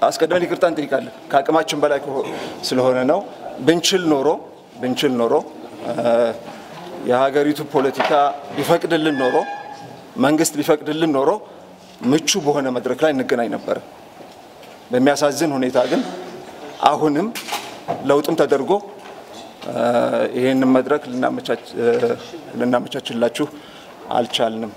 አስቀድመን ይቅርታ እንጠይቃለን ከአቅማችን በላይ ስለሆነ ነው ብንችል ኖሮ የሀገሪቱ ፖለቲካ ቢፈቅድልን ኖሮ መንግስት ቢፈቅድልን ኖሮ ምቹ በሆነ መድረክ ላይ እንገናኝ ነበር በሚያሳዝን ሁኔታ ግን አሁንም ለውጥም ተደርጎ ይሄንን መድረክ ልናመቻችላችሁ አልቻልንም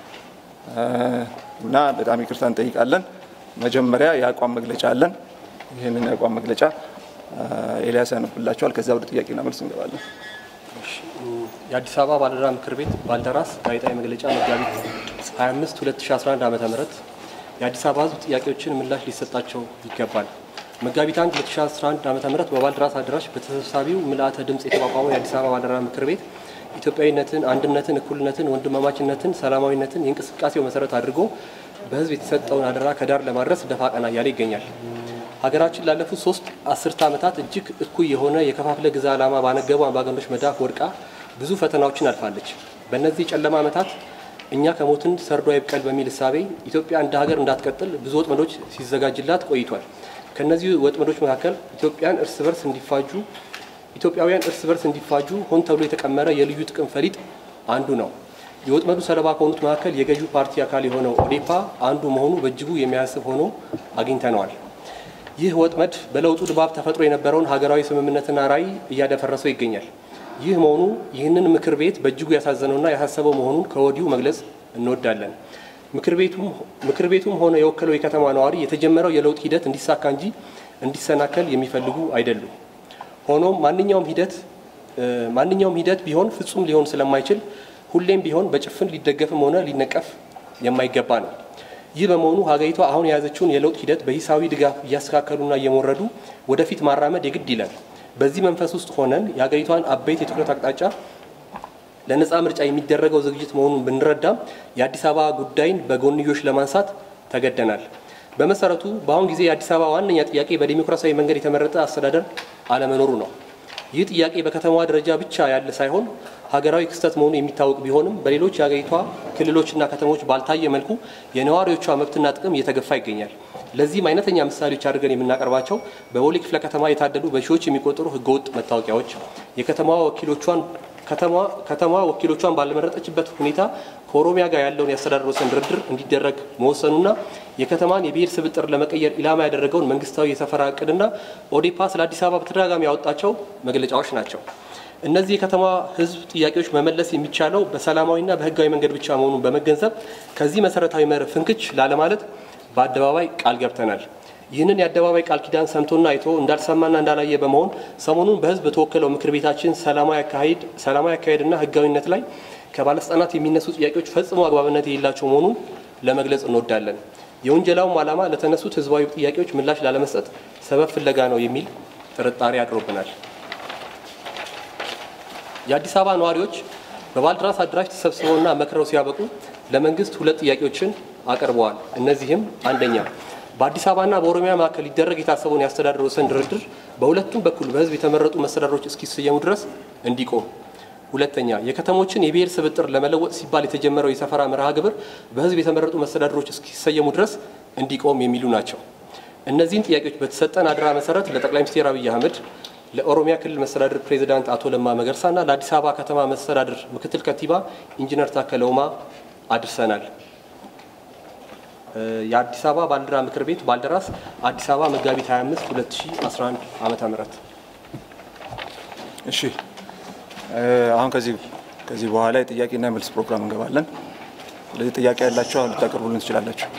እና በጣም ይቅርታ እንጠይቃለን መጀመሪያ ያቋም መግለጫ አለን ይሄንን ያቋም መግለጫ ኤልያስ ያነብላችኋል ከዛ ወደ ጥያቄና መልስ እንገባለን የአዲስ አበባ ባለድራ ምክር ቤት ባልደራስ ጋዜጣዊ መግለጫ መጋቢት 25 2011 ዓ.ም የአዲስ አበባ ህዝብ ጥያቄዎችን ምላሽ ሊሰጣቸው ይገባል መጋቢት 1 2011 ዓ.ም በባልደራስ አዳራሽ በተሰብሳቢው ምልአተ ድምጽ የተቋቋመው የአዲስ አበባ ባለድራ ምክር ቤት ኢትዮጵያዊነትን አንድነትን እኩልነትን ወንድማማችነትን ሰላማዊነትን የእንቅስቃሴው መሰረት አድርጎ በህዝብ የተሰጠውን አደራ ከዳር ለማድረስ ደፋ ቀና እያለ ይገኛል ሀገራችን ላለፉት 3 አስርት ዓመታት እጅግ እኩይ የሆነ የከፋፍለ ግዛ ዓላማ ባነገቡ አምባገነኖች መዳፍ ወድቃ ብዙ ፈተናዎችን አልፋለች በእነዚህ ጨለማ ዓመታት እኛ ከሞትን ሰርዶ አይብቀል በሚል ሐሳቤ ኢትዮጵያ እንደ ሀገር እንዳትቀጥል ብዙ ወጥመዶች ሲዘጋጅላት ቆይቷል ከነዚህ ወጥመዶች መካከል ኢትዮጵያውያን እርስ በርስ እንዲፋጁ ሆን ተብሎ የተቀመረ የልዩ ጥቅም ፈሊጥ አንዱ ነው የወጥመዱ ሰለባ ከሆኑት መካከል የገዢው ፓርቲ አካል የሆነው ኦዴፓ አንዱ መሆኑ በእጅጉ የሚያስብ ሆኖ አግኝተነዋል ይህ ወጥመድ በለውጡ ድባብ ተፈጥሮ የነበረውን ሀገራዊ ስምምነትና ራዕይ እያደፈረሰው ይገኛል ይህ መሆኑ ይህንን ምክር ቤት በእጅጉ ያሳዘነውና ያሳሰበው መሆኑን ከወዲሁ መግለጽ እንወዳለን ምክር ቤቱም ሆነ የወከለው የከተማ ነዋሪ የተጀመረው የለውጥ ሂደት እንዲሳካ እንጂ እንዲሰናከል የሚፈልጉ አይደሉም ሆኖም ማንኛውም ሂደት ቢሆን ፍጹም ሊሆን ስለማይችል ሁሌም ቢሆን በጭፍን ሊደገፍም ሆነ ሊነቀፍ የማይገባ ነው ይህ በመሆኑ ሀገሪቷ አሁን የያዘችውን የለውጥ ሂደት በሂሳዊ ድጋፍ እያስተካከሉና እየሞረዱ ወደፊት ማራመድ የግድ ይላል በዚህ መንፈስ ውስጥ ሆነን የሀገሪቷን አበይት የትኩረት አቅጣጫ ለነጻ ምርጫ የሚደረገው ዝግጅት መሆኑን ብንረዳም የአዲስ አበባ ጉዳይን በጎንዮሽ ለማንሳት ተገደናል በመሰረቱ በአሁን ጊዜ የአዲስ አበባ ዋነኛ ጥያቄ በዲሞክራሲያዊ መንገድ የተመረጠ አስተዳደር አለመኖሩ ነው ይህ ጥያቄ በከተማዋ ደረጃ ብቻ ያለ ሳይሆን ሀገራዊ ክስተት መሆኑ የሚታወቅ ቢሆንም በሌሎች የሀገሪቷ ክልሎችና ከተሞች ባልታየ መልኩ የነዋሪዎቿ መብትና ጥቅም እየተገፋ ይገኛል ለዚህም አይነተኛ ምሳሌዎች አድርገን የምናቀርባቸው በቦሌ ክፍለ ከተማ የታደሉ በሺዎች የሚቆጠሩ ህገወጥ መታወቂያዎች ከተማዋ ወኪሎቿን ባለመረጠችበት ሁኔታ ከኦሮሚያ ጋር ያለውን ያስተዳደር ወሰን ድርድር እንዲደረግ መወሰኑና የከተማን የብሔር ስብጥር ለመቀየር ኢላማ ያደረገውን መንግስታዊ የሰፈራ እቅድና ኦዴፓ ስለ አዲስ አበባ በተደጋጋሚ ያወጣቸው መግለጫዎች ናቸው እነዚህ የከተማ ህዝብ ጥያቄዎች መመለስ የሚቻለው በሰላማዊና በህጋዊ መንገድ ብቻ መሆኑን በመገንዘብ ከዚህ መሰረታዊ መርህ ፍንክች ላለማለት በአደባባይ ቃል ገብተናል ይህንን የአደባባይ ቃል ኪዳን ሰምቶና አይቶ እንዳልሰማና እንዳላየ በመሆን ሰሞኑን በህዝብ በተወከለው ምክር ቤታችን ሰላማዊ አካሄድና ህጋዊነት ላይ ከባለስልጣናት የሚነሱ ጥያቄዎች ፈጽሞ አግባብነት የሌላቸው መሆኑን ለመግለጽ እንወዳለን የወንጀላውም ዓላማ ለተነሱት ህዝባዊ ጥያቄዎች ምላሽ ላለመስጠት ሰበብ ፍለጋ ነው የሚል ጥርጣሬ አድሮብናል የአዲስ አበባ ነዋሪዎች በባልደራስ አዳራሽ ተሰብስበውና መክረው ሲያበቁ ለመንግስት ሁለት ጥያቄዎችን አቀርበዋል እነዚህም አንደኛ በአዲስ አበባና በኦሮሚያ መካከል ሊደረግ የታሰበውን ያስተዳደር ወሰን ድርድር በሁለቱም በኩል በህዝብ የተመረጡ መስተዳድሮች እስኪሰየሙ ድረስ እንዲቆም ሁለተኛ የከተሞችን የብሔር ስብጥር ለመለወጥ ሲባል የተጀመረው የሰፈራ መርሃ ግብር በህዝብ የተመረጡ መስተዳድሮች እስኪሰየሙ ድረስ እንዲቆም የሚሉ ናቸው እነዚህን ጥያቄዎች በተሰጠን አድራ መሰረት ለጠቅላይ ሚኒስትር አብይ አህመድ ለኦሮሚያ ክልል መስተዳድር ፕሬዝዳንት አቶ ለማ መገርሳና ለአዲስ አበባ ከተማ መስተዳድር ምክትል ከንቲባ ኢንጂነር ታከለ ኡማ አድርሰናል የአዲስ አበባ ባልደራ ምክር ቤት ባልደራስ አዲስ አበባ መጋቢት 25 2011 ዓመተ ምህረት እሺ አሁን ከዚህ በኋላ የጥያቄና መልስ ፕሮግራም እንገባለን ለዚህ ጥያቄ ያላችሁ ልታቀርቡልን ትችላላችሁ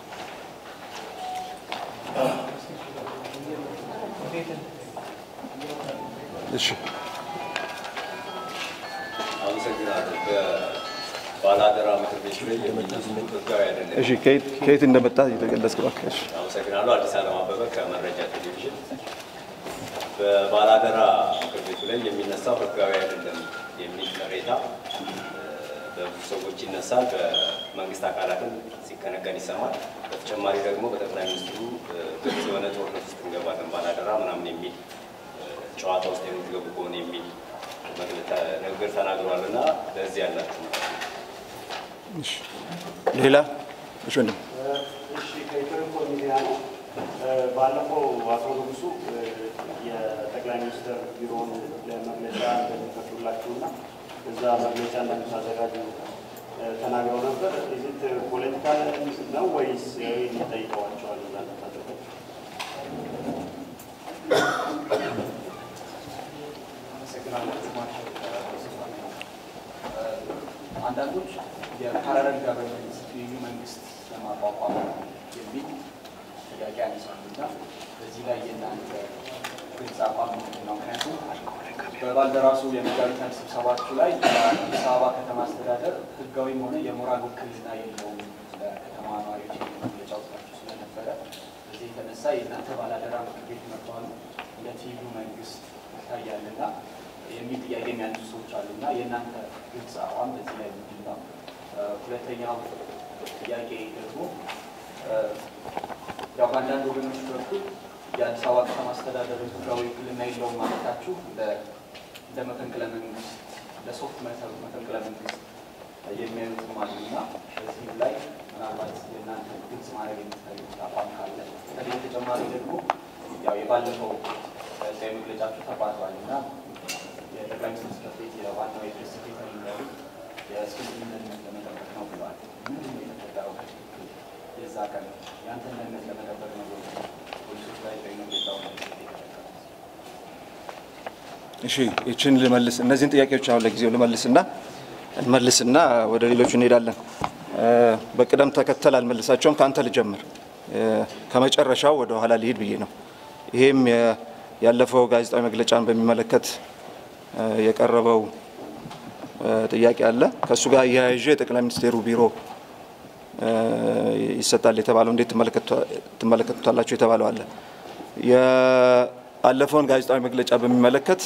እሺ ባላደራ ምክር ቤት ላይ የሚመጣው አይደለም እሺ ከየት እንደመጣ እየተገለጽክ ባክሽ አመሰግናለሁ አዲስ አበባ ከመረጃ ቴሌቪዥን በባላደራ ምክር ቤት ላይ የሚነሳው ህጋዊ አይደለም የሚል ቅሬታ በብዙ ሰዎች ይነሳል በመንግስት አካላትም ሲከነገን ይሰማል በተጨማሪ ደግሞ በጠቅላይ ሚኒስትሩ ግልጽ የሆነ ጦርነት ውስጥ እንገባለን ባላደራ ምናምን የሚል ጨዋታ ውስጥ የምትገቡ ከሆነ የሚል ነገር ተናግሯልና ለዚህ ያላችሁ እሺ ሌላ እሺ ወንድም እሺ ከኢትዮኢንፎ ሚዲያ ባለፈው አቶ ንጉሱ የጠቅላይ ሚኒስትር ቢሮውን ለመግለጫ እንደሚፈቅዱላችሁና እዛ መግለጫ እንደምታዘጋጁ ተናግረው ነበር። እዚት ፖለቲካል ነው ወይስ ይጠይቀዋቸዋል? እዛ ተጠቅቀው አንዳንዶች የፓራለል ገቨርንመንት መንግስት ለማቋቋም የሚል ጥያቄ ያነሳሉና በዚህ ላይ የእናንተ ግልጽ አቋም ምንድን ነው? ምክንያቱም በባልደራሱ የመጋቢት ስብሰባችሁ ላይ አዲስ አበባ ከተማ አስተዳደር ህጋዊም ሆነ የሞራል ውክልና የለውም ለከተማ ነዋሪዎች መግለጫ ወጥታችሁ ስለነበረ በዚህ የተነሳ የእናንተ ባላደራ ምክር ቤት መጥቷል እንደ ቲቪ መንግስት ይታያልና የሚል ጥያቄ የሚያነሱ ሰዎች አሉና የእናንተ ግልጽ አቋም በዚህ ላይ ምንድን ነው? ሁለተኛው ጥያቄ ደግሞ ያው በአንዳንድ ወገኖች በኩል የአዲስ አበባ ከተማ አስተዳደር ህጋዊ ውክልና የለውም ማለታችሁ እንደ መፈንቅለ መንግስት ለሶፍት መፈንቅለ መንግስት የሚያዩትም አሉና በዚህ ላይ ምናልባት የእናንተ ግልጽ ማድረግ የምትፈልጉት አቋም ካለ ከዚህ በተጨማሪ ደግሞ ያው የባለፈው ጋዜጣዊ መግለጫችሁ ተባሯልና የጠቅላይ ሚኒስትር ጽሕፈት ቤት የዋናው የፕሬስ ሴክሬታሪ እንዳሉ የእስክንድርን ደህንነት ለመጠበቅ ነው ብለዋል። ምንድን ነው የተፈጠረው? የዛ ቀን የአንተን ደህንነት ለመጠበቅ ነው ፖሊሶች ላይ መግለጫው ነው። እሺ እቺን ልመልስ። እነዚህን ጥያቄዎች አሁን ለጊዜው ልመልስና ወደ ሌሎቹ እንሄዳለን። በቅደም ተከተል አልመልሳቸውም። ካንተ ልጀምር። ከመጨረሻው ወደ ኋላ ልሄድ ብዬ ነው። ይሄም ያለፈው ጋዜጣዊ መግለጫን በሚመለከት የቀረበው ጥያቄ አለ። ከሱ ጋር ያያይዤ የጠቅላይ ሚኒስትሩ ቢሮ ይሰጣል የተባለው እንዴት ትመለከቱታላችሁ የተባለው አለ። ያለፈውን ጋዜጣዊ መግለጫ በሚመለከት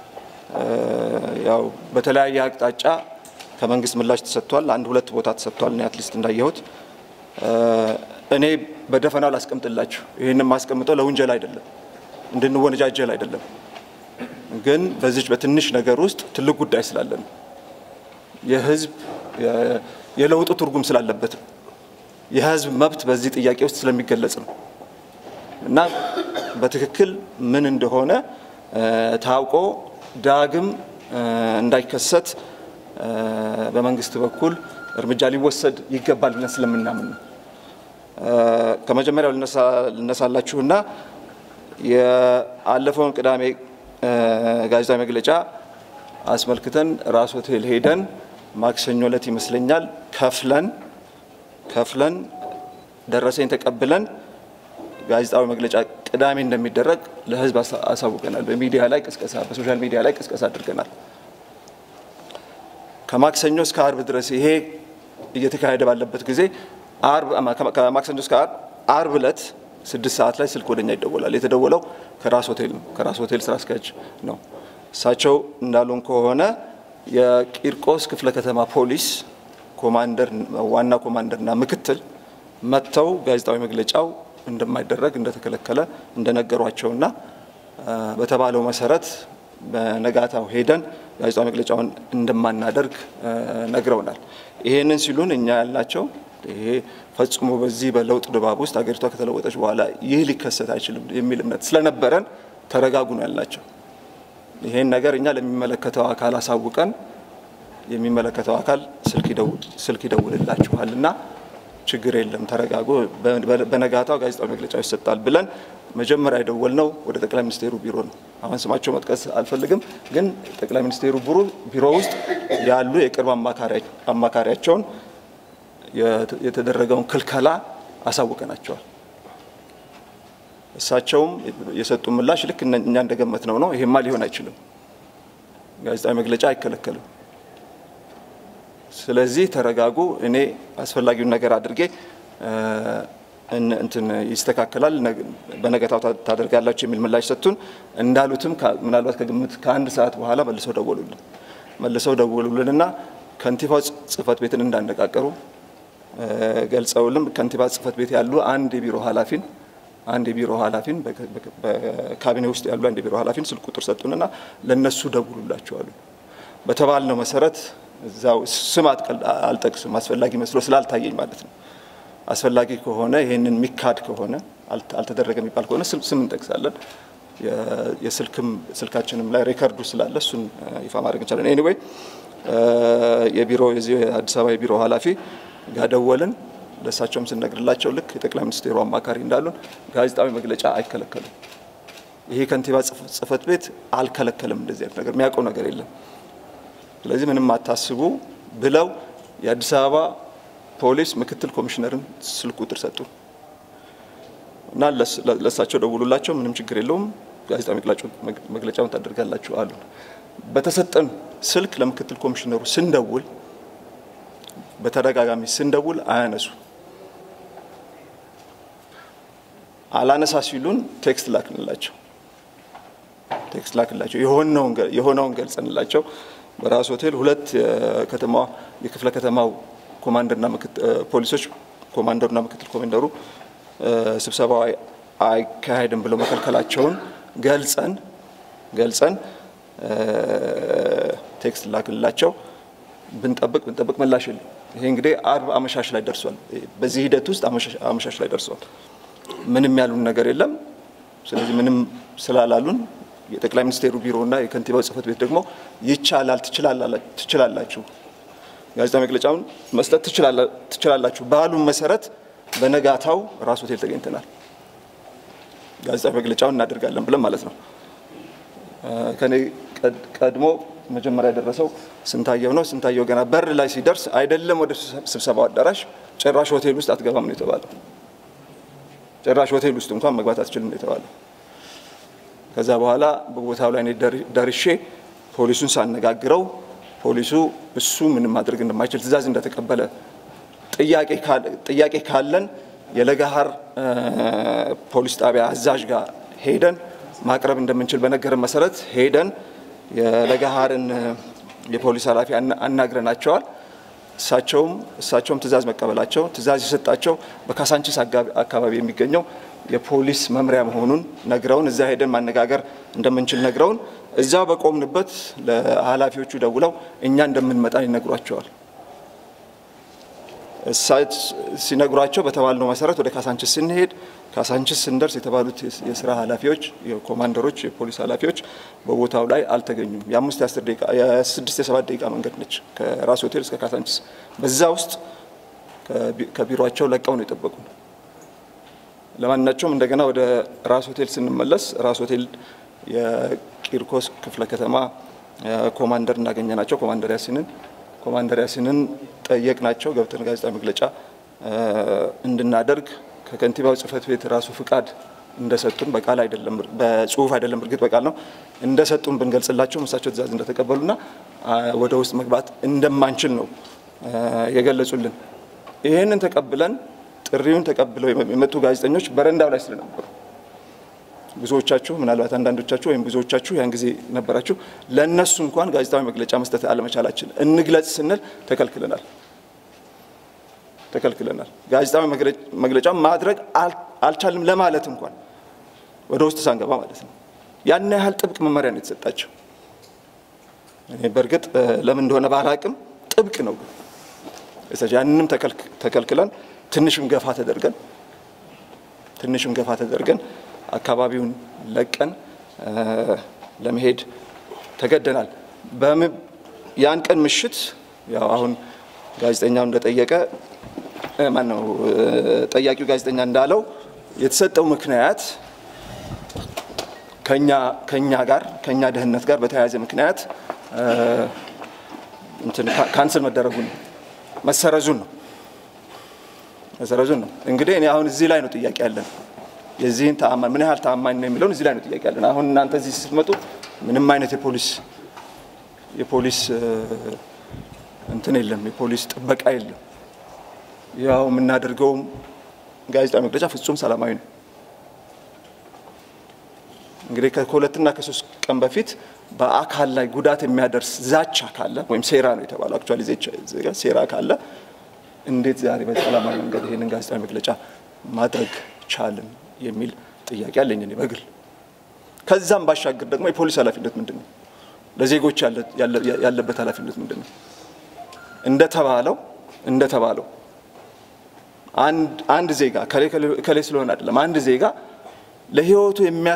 ያው በተለያየ አቅጣጫ ከመንግስት ምላሽ ተሰጥቷል። አንድ ሁለት ቦታ ተሰጥቷል ነው አትሊስት እንዳየሁት። እኔ በደፈናው ላስቀምጥላችሁ። ይሄንን ማስቀምጠው ለወንጀል አይደለም፣ እንድንወነጃጀል አይደለም። ግን በዚህ በትንሽ ነገር ውስጥ ትልቅ ጉዳይ ስላለ ነው። የህዝብ የለውጡ ትርጉም ስላለበት ነው። የህዝብ መብት በዚህ ጥያቄ ውስጥ ስለሚገለጽ ነው። እና በትክክል ምን እንደሆነ ታውቆ ዳግም እንዳይከሰት በመንግስት በኩል እርምጃ ሊወሰድ ይገባል ብለን ስለምናምን ነው። ከመጀመሪያው ልነሳላችሁና የአለፈውን ቅዳሜ ጋዜጣዊ መግለጫ አስመልክተን ራስ ሆቴል ሄደን ማክሰኞ ዕለት ይመስለኛል ከፍለን ደረሰኝ ተቀብለን ጋዜጣዊ መግለጫ ቅዳሜ እንደሚደረግ ለህዝብ አሳውቀናል። በሚዲያ ላይ ቅስቀሳ በሶሻል ሚዲያ ላይ ቅስቀሳ አድርገናል። ከማክሰኞ እስከ አርብ ድረስ ይሄ እየተካሄደ ባለበት ጊዜ ከማክሰኞ እስከ አርብ ዕለት 6 ሰዓት ላይ ስልክ ወደኛ ይደወላል። የተደወለው ከራስ ሆቴል ነው። ከራስ ሆቴል ስራ አስኪያጅ ነው። እሳቸው እንዳሉን ከሆነ የቂርቆስ ክፍለ ከተማ ፖሊስ ኮማንደር ዋና ኮማንደርና ምክትል መተው ጋዜጣዊ መግለጫው እንደማይደረግ እንደተከለከለ እንደነገሯቸውና በተባለው መሰረት በነጋታው ሄደን ጋዜጣዊ መግለጫውን እንደማናደርግ ነግረውናል። ይሄንን ሲሉን እኛ ያልናቸው ይሄ ፈጽሞ በዚህ በለውጥ ድባብ ውስጥ አገሪቷ ከተለወጠች በኋላ ይህ ሊከሰት አይችልም የሚል እምነት ስለነበረን ተረጋጉ ነው ያልናቸው። ይሄን ነገር እኛ ለሚመለከተው አካል አሳውቀን የሚመለከተው አካል ስልክ ይደውልላችኋልና ችግር የለም ተረጋጉ፣ በነጋታው ጋዜጣዊ መግለጫው ይሰጣል ብለን መጀመሪያ የደወልነው ወደ ጠቅላይ ሚኒስትሩ ቢሮ ነው። አሁን ስማቸው መጥቀስ አልፈልግም፣ ግን ጠቅላይ ሚኒስትሩ ቢሮ ውስጥ ያሉ የቅርብ አማካሪያቸውን የተደረገውን ክልከላ አሳውቀናቸዋል። እሳቸውም የሰጡ ምላሽ ልክ እኛ እንደገመትነው ነው። ይሄማ ሊሆን አይችልም፣ ጋዜጣዊ መግለጫ አይከለከልም፣ ስለዚህ ተረጋጉ፣ እኔ አስፈላጊውን ነገር አድርጌ እንትን ይስተካከላል፣ በነገታው ታደርጋላችሁ የሚል ምላሽ ሰጡን። እንዳሉትም ምናልባት ከግምት ከአንድ ሰዓት በኋላ መልሰው ደወሉልንና ከንቲባው ጽሕፈት ቤትን እንዳነቃቀሩ ገልጸውልን ከንቲባ ጽሕፈት ቤት ያሉ አንድ የቢሮ ኃላፊን በካቢኔ ውስጥ ያሉ አንድ የቢሮ ኃላፊን ስልክ ቁጥር ሰጡንና ለነሱ ደውሉላቸው አሉ። በተባልነው መሰረት እዛው ስም አልጠቅስም አስፈላጊ መስሎ ስላልታየኝ ማለት ነው። አስፈላጊ ከሆነ ይሄንን ሚካድ ከሆነ አልተደረገም ይባል ከሆነ ስም እንጠቅሳለን ስልካችንም ላይ ሬከርዱ ስላለ እሱን ይፋ ማድረግ እንችላለን ኤኒዌይ የቢሮ የአዲስ አበባ የቢሮ ኃላፊ ጋደወልን ለሳቸውም ስንነግርላቸው ልክ የጠቅላይ ሚኒስትሩ አማካሪ እንዳሉን ጋዜጣዊ መግለጫ አይከለከሉም ይሄ ከንቲባ ጽፈት ቤት አልከለከለም እንደዚህ አይነት ነገር የሚያውቀው ነገር የለም ስለዚህ ምንም አታስቡ ብለው የአዲስ አበባ ፖሊስ ምክትል ኮሚሽነርን ስልክ ቁጥር ሰጡ እና ለሳቸው ደውሉላቸው ምንም ችግር የለውም ጋዜጣዊ መግለጫውን ታደርጋላችሁ አሉ በተሰጠን ስልክ ለምክትል ኮሚሽነሩ ስንደውል በተደጋጋሚ ስንደውል አያነሱ አላነሳ ሲሉን ቴክስት ላክንላቸው የሆነውን ገልጸንላቸው በራስ ሆቴል ሁለት ከተማዋ የክፍለ ከተማው ኮማንደርና ፖሊሶች ኮማንደርና ምክትል ኮማንደሩ ስብሰባው አይካሄድም ብለው መከልከላቸውን ገልጸን ቴክስት ላክንላቸው ብንጠብቅ ምላሽ የለም ይሄ እንግዲህ አርብ አመሻሽ ላይ ደርሷል በዚህ ሂደት ውስጥ አመሻሽ ላይ ደርሷል ምንም ያሉን ነገር የለም ስለዚህ ምንም ስላላሉን የጠቅላይ ሚኒስትሩ ቢሮና የከንቲባው ጽፈት ቤት ደግሞ ይቻላል ትችላላችሁ ጋዜጣዊ መግለጫውን መስጠት ትችላላችሁ ባሉ መሰረት በነጋታው ራስ ሆቴል ተገኝተናል ጋዜጣዊ መግለጫውን እናደርጋለን ብለን ማለት ነው ከኔ ቀድሞ መጀመሪያ ደረሰው ስንታየው ገና በር ላይ ሲደርስ አይደለም ወደ ስብሰባው አዳራሽ ጭራሽ ሆቴል ውስጥ አትገባም ነው የተባለው ጭራሽ ሆቴል ውስጥ እንኳን መግባት አትችልም ነው የተባለው ከዛ በኋላ በቦታው ላይ ደርሼ ፖሊሱን ሳነጋግረው ፖሊሱ እሱ ምንም ማድረግ እንደማይችል ትዕዛዝ እንደተቀበለ ጥያቄ ካለን የለጋሃር ፖሊስ ጣቢያ አዛዥ ጋር ሄደን ማቅረብ እንደምንችል በነገረን መሰረት ሄደን የለጋሃርን የፖሊስ ኃላፊ አናግረናቸዋል እሳቸውም ትዕዛዝ መቀበላቸው ትዕዛዝ የሰጣቸው በካሳንቺስ አካባቢ የሚገኘው የፖሊስ መምሪያ መሆኑን ነግረውን እዛ ሄደን ማነጋገር እንደምንችል ነግረውን እዛው በቆምንበት ለኃላፊዎቹ ደውለው እኛ እንደምንመጣ ይነግሯቸዋል ሲነግሯቸው በተባልነው መሰረት ወደ ካሳንቺስ ስንሄድ ካሳንቺስ ስንደርስ የተባሉት የሥራ ኃላፊዎች የኮማንደሮች የፖሊስ ኃላፊዎች በቦታው ላይ አልተገኙም የ5-10 ደቂቃ የ6-7 ደቂቃ መንገድ ነች ከራስ ሆቴል እስከ ካሳንቺስ በዛ ውስጥ ከቢሮአቸው ለቀው ነው የጠበቁን ለማንኛውም እንደገና ወደ ራስ ሆቴል ስንመለስ ራስ ሆቴል የቂርቆስ ክፍለ ከተማ ኮማንደር እናገኘናቸው ኮማንደር ያሲንን ጠየቅናቸው ገብተን ጋዜጣዊ መግለጫ እንድናደርግ ከከንቲባው ጽፈት ቤት ራሱ ፍቃድ እንደሰጡን በቃል አይደለም በጽሁፍ አይደለም እርግጥ በቃል ነው እንደሰጡን ብንገልጽላቸው እሳቸው ትዕዛዝ እንደተቀበሉና ወደ ውስጥ መግባት እንደማንችል ነው የገለጹልን ይሄንን ተቀብለን ጥሪውን ተቀብለው የመጡ ጋዜጠኞች በረንዳው ላይ ስለነበሩ ብዙዎቻችሁ ምናልባት አንዳንዶቻችሁ ወይም ብዙዎቻችሁ ያን ጊዜ ነበራችሁ ለነሱ እንኳን ጋዜጣዊ መግለጫ መስጠት አለመቻላችን እንግለጽ ስንል ተከልክለናል ጋዜጣዊ መግለጫ ማድረግ አልቻልም ለማለት እንኳን ወደ ውስጥ ሳንገባ ማለት ነው ያን ያህል ጥብቅ መመሪያ ነው የተሰጣቸው እኔ በርግጥ ለምን እንደሆነ ባላቅም ጥብቅ ነው እሰጃ ያንንም ተከልክለን ትንሽም ገፋ ተደርገን አካባቢውን ለቀን ለመሄድ ተገደናል ያን ቀን ምሽት ያው አሁን ጋዜጠኛው እንደጠየቀ ማነው ጠያቂው ጋዜጠኛ እንዳለው የተሰጠው ምክንያት ከኛ ደህንነት ጋር በተያያዘ ምክንያት ካንሰል መደረጉን መሰረዙን ነው እንግዲህ እኔ አሁን እዚህ ላይ ነው ጥያቄ ያለን የዚህን ተአማን ምን ያህል ተአማኝ ነው የሚለው እዚህ ላይ ነው ጥያቄ ያለን አሁን እናንተ እዚህ ስትመጡ ምንም አይነት የፖሊስ እንትን የለም የፖሊስ ጥበቃ የለም ያው የምናደርገው ጋዜጣዊ መግለጫ ፍጹም ሰላማዊ ነው እንግዲህ ከሁለትና ከሶስት ቀን በፊት በአካል ላይ ጉዳት የሚያደርስ ዛቻ ካለ ወይም ሴራ ነው የተባለው አክቹአሊ ሴራ ካለ እንዴት ዛሬ በሰላማዊ መንገድ ይሄንን ጋዜጣዊ መግለጫ ማድረግ ቻልን የሚል ጥያቄ አለኝ እኔ በግል ከዛም ባሻገር ደግሞ የፖሊስ ኃላፊነት ምንድነው ለዜጎች ያለበት ኃላፊነት ምንድነው እንደተባለው አንድ ዜጋ ከሌ ስለሆነ አይደለም አንድ ዜጋ ለህይወቱ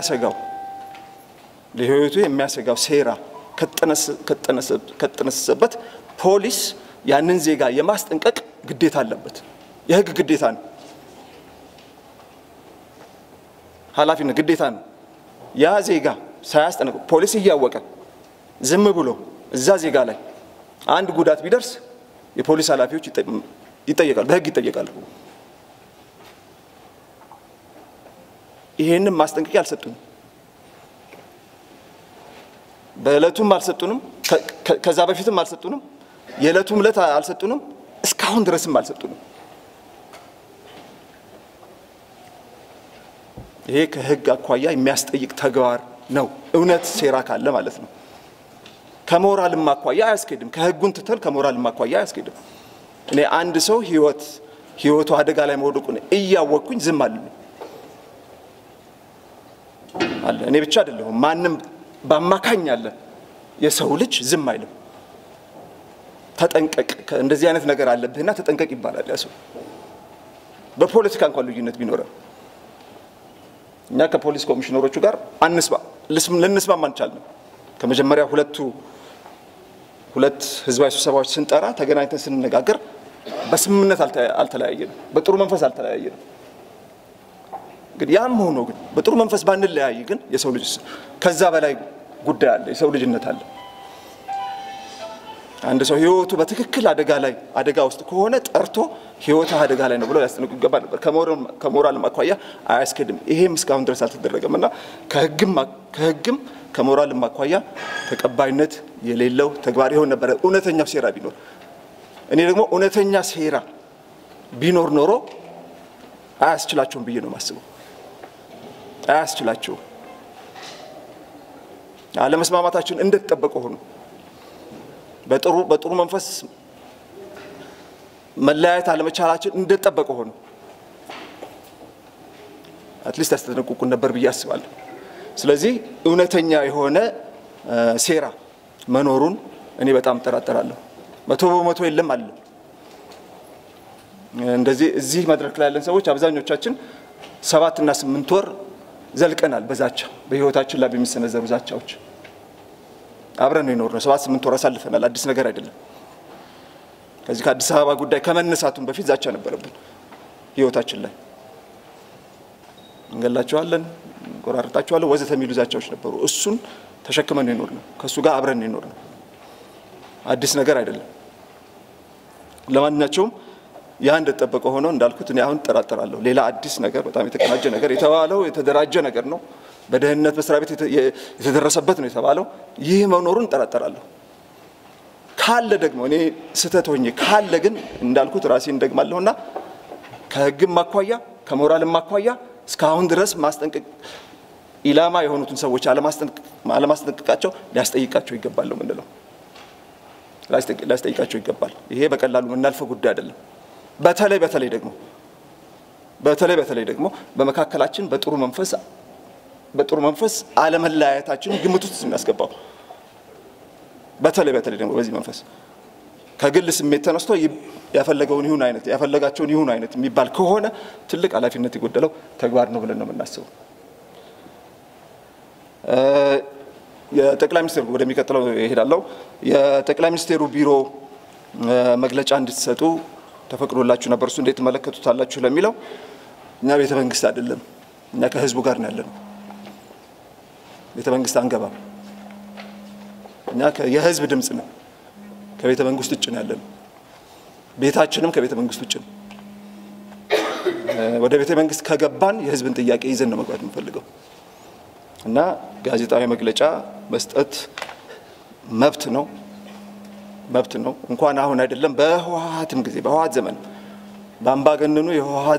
የሚያሰጋው ሴራ ከተነሰበት ፖሊስ ያንን ዜጋ የማስጠንቀቅ ግዴታ አለበት የህግ ግዴታ ነው ኃላፊነት ግዴታ ነው ያ ዜጋ ሳያስጠነቅቅ ፖሊስ እያወቀ ዝም ብሎ እዛ ዜጋ ላይ አንድ ጉዳት ቢደርስ የፖሊስ ኃላፊዎች ይጠየቃሉ በህግ ይጠየቃሉ ይሄንን ማስጠንቀቂያ አልሰጡንም በእለቱም አልሰጡንም ከዛ በፊትም አልሰጡንም የእለቱም ዕለት አልሰጡንም እስካሁን ድረስም አልሰጡንም ይሄ ከህግ አኳያ የሚያስጠይቅ ተግባር ነው እውነት ሴራ ካለ ማለት ነው ከሞራል ማኳያ አያስኬድም ከህጉን ተተል ከሞራል ማኳያ አያስኬድም እኔ አንድ ሰው ህይወቱ አደጋ ላይ መውደቁን እያወቅኩኝ ዝም አለ እኔ ብቻ አይደለሁም ማንንም ባማካኝ አለ የሰው ልጅ ዝም አይልም ተጠንቀቅ እንደዚህ አይነት ነገር አለብህና ተጠንቀቅ ይባላል ያሰው በፖለቲካ እንኳን ልዩነት ቢኖር እኛ ከፖሊስ ኮሚሽነሮቹ ጋር ልንስማማ አንቻልንም ከመጀመሪያ ሁለት ህዝባዊ ስብሰባዎች ስንጠራ ተገናኝተን ስንነጋገር በስምምነት አልተለያየንም በጥሩ መንፈስ አልተለያየንም ግን ያም ሆኖ ግን በጥሩ መንፈስ ባንለያይ ግን የሰው ልጅ ከዛ በላይ ጉዳይ አለ የሰው ልጅነት አለ አንድ ሰው ህይወቱ በትክክል አደጋ ውስጥ ከሆነ ጠርቶ ህይወቱ አደጋ ላይ ነው ብሎ ያስጠነቅቁ ይገባ ነበር ከሞራል ማኳያ አያስከድም ይሄም እስካሁን ድረስ አልተደረገምና ከህግም ከሞራል ማኳያ ተቀባይነት የሌለው ተግባር ይሆን ነበር እውነተኛው ሴራ ቢኖር እኔ ደግሞ እውነተኛ ሴራ ቢኖር ኖሮ አያስችላቸውም ብዬ ነው ማስበው አያስችላቸው አለመስማማታችን እንደተጠበቀ ሆኖ በጥሩ መንፈስ መለያየት አለመቻላችን እንደተጠበቀ ሆኖ አትሊስት አስተነቁቁ ነበር ብዬ አስባለሁ ስለዚህ እውነተኛ የሆነ ሴራ መኖሩን እኔ በጣም ተራጠራለሁ 100% የለም አለ እንደዚህ እዚህ መድረክ ላይ ያለን ሰዎች አብዛኞቻችን 7 እና 8 ወር ዘልቀናል በዛቻ በህይወታችን ላይ በሚሰነዘሩ ዛቻዎች አብረን ነው የኖርነው 7-8 ወር አሳልፈናል አዲስ ነገር አይደለም ከዚህ ከአዲስ አበባ ጉዳይ ከመነሳቱን በፊት ዛቻ ነበርብን ህይወታችን ላይ እንገላቸዋለን ቆራርጣቸዋለን ወዘተ የሚሉ ዛቻዎች ነበሩ እሱን ተሸክመን ነው የኖርነው ከሱ ጋር አብረን ነው የኖርነው አዲስ ነገር አይደለም ለማንኛውም ያ እንደተጠበቀ ሆኖ እንዳልኩት እኔ አሁን ተራጠራለሁ ሌላ አዲስ ነገር በጣም የተቀናጀ ነገር የተባለው የተደራጀ ነገር ነው በደህንነት መስሪያ ቤት የተደረሰበት ነው የተባለው ይህ መኖሩን ተራጠራለሁ ካለ ደግሞ እኔ ስተቶኝ ካለ ግን እንዳልኩት ራሴን ደግማለሁና ከህግም ማኳያ ከሞራልም ማኳያ እስካሁን ድረስ ማስጠንቀቅ ኢላማ የሆኑትን ሰዎች አለማስጠንቀቃቸው ሊያስጠይቃቸው ይገባል ነው ምንለው ሊያስጠይቃቸው ይገባል ይሄ በቀላሉ ምናልፈው ጉዳይ አይደለም በተለይ ደግሞ በመካከላችን በጥሩ መንፈስ አለመለያየታችን ግምት ውስጥ እናስገባው በተለይ ደግሞ በዚህ መንፈስ ከግል ስሜት ተነስቶ ያፈለጋቸውን ይሁን አይነት የሚባል ከሆነ ትልቅ ኃላፊነት ይጎደለው ተግባር ነው ብለን ነው የምናስበው የጠቅላይ ሚኒስትሩ ወደሚቀጥለው ይሄዳለው የጠቅላይ ሚኒስትሩ ቢሮ መግለጫ እንድትሰጡ ተፈቅዶላችሁ ነበር እሱ እንዴት ተመለከቱታላችሁ ለሚለው እኛ ቤተ መንግስት አይደለም እኛ ከህዝቡ ጋር ነው ያለነው ቤተ መንግስት አንገባም እኛ የህዝብ ድምጽ ነው ከቤተ መንግስት ውጭ ነው ያለነው ቤታችንም ከቤተ መንግስት ውጭ ነው ወደ ቤተ መንግስት ከገባን የህዝብን ጥያቄ ይዘን ነው መግባት የምንፈልገው እና ጋዜጣዊ መግለጫ መስጠት መብት ነው እንኳን አሁን አይደለም በህወሓትም ጊዜ በህወሓት ዘመን ባምባገነኑ የህወሓት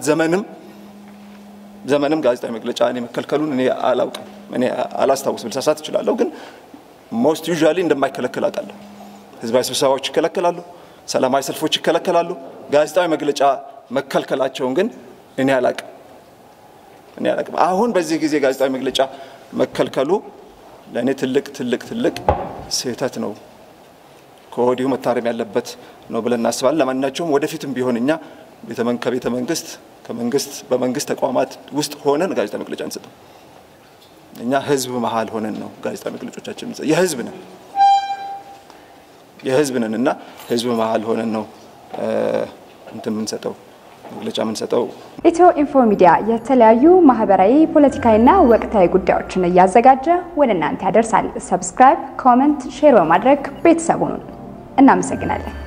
ዘመንም ጋዜጣዊ መግለጫ እኔ መከልከሉን እኔ አላውቅም እኔ አላስታውስም ልሳሳት እችላለሁ ግን most usually እንደማይከለከል አውቃለሁ ህዝባዊ ስብሰባዎች ይከለከላሉ ሰላማዊ ሰልፎች ይከለከላሉ ጋዜጣዊ መግለጫ መከልከላቸውን ግን እኔ አላውቅም አሁን በዚህ ጊዜ ጋዜጣዊ መግለጫ መከልከሉ ለኔ ትልቅ ስህተት ነው ከወዲሁ መታረም ያለበት ነው ብለን እናስባለን ለማንኛውም ወደፊትም ቢሆን እኛ ከቤተ መንግስት በመንግስት ተቋማት ውስጥ ሆነን ጋዜጣ መግለጫ እንሰጥ እኛ ህዝብ መሃል ሆነን ነው ጋዜጣ መግለጫዎቻችን የህዝብ ነንና ህዝብ መሃል ሆነን ነው እንሰጠው መግለጫ እንሰጠው ኢትዮ ኢንፎ ሚዲያ የተለያዩ ማህበራዊ ፖለቲካዊና ወቅታዊ ጉዳዮችን ያዘጋጀ ወደ እናንተ ያደርሳል ሰብስክራይብ ኮሜንት ሼር በማድረግ ቤተሰቡን እናመሰግናለን